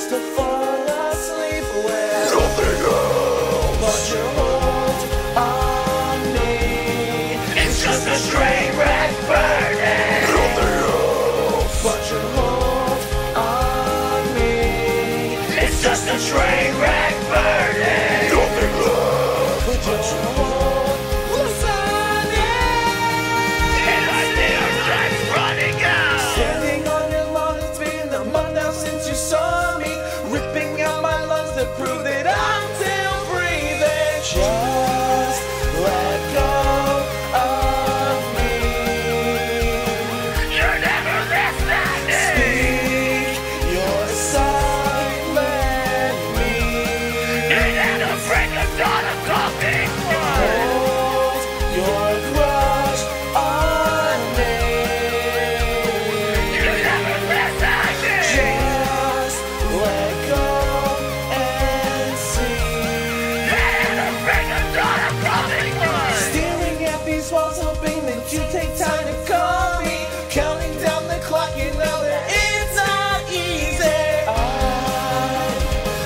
just to fall asleep with nothing else but your hold on me. It's just a train wreck burning. Nothing else But your hold on me. It's just a train wreck burning. Nothing left But your hold was on it. And I think our time's running out. Standing on your lawn, it's been a month now since you saw me, ripping out my lungs to prove that I'm still breathing. Just let go of me. You're never listening. Speak your silent me. You're not afraid to start a talking word. Hold your crush on me. You're never listening. Just let go and see. You're not afraid to start a talking word. Staring at these walls, hoping that you take time to call me. Counting down the clock, you know that it's not easy. I'd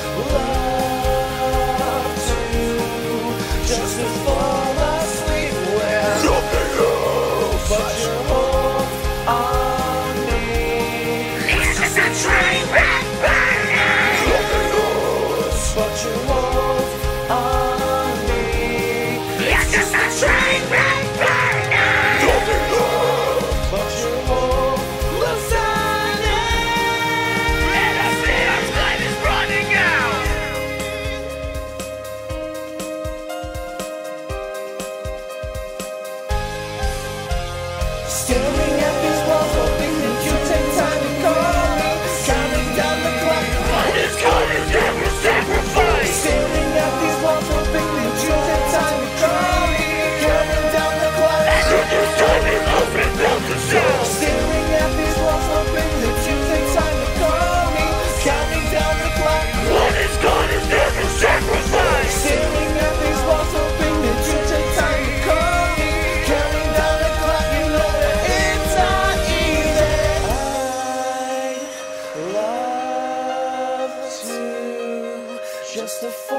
love to just to fall asleep with Nothing else but your hold on me. It's just a train wreck burning. Nothing else But your hold on me. It's just a train wreck burning. Nothing left But your hold was on it. And I say our time is running out. Staring at these walls, hoping that you take time to call me. Counting down the clock. What is God is never sacrificed. Staring at these walls, hoping that you take time to call me. Counting down the clock. This time is up and down to zero. Staring at these walls, hoping that you take time to call me. Counting down the clock. What is God is never sacrificed. Staring at these walls, hoping that you take time to call me. Counting down the clock, you know that it's not easy. I'd love to just to fall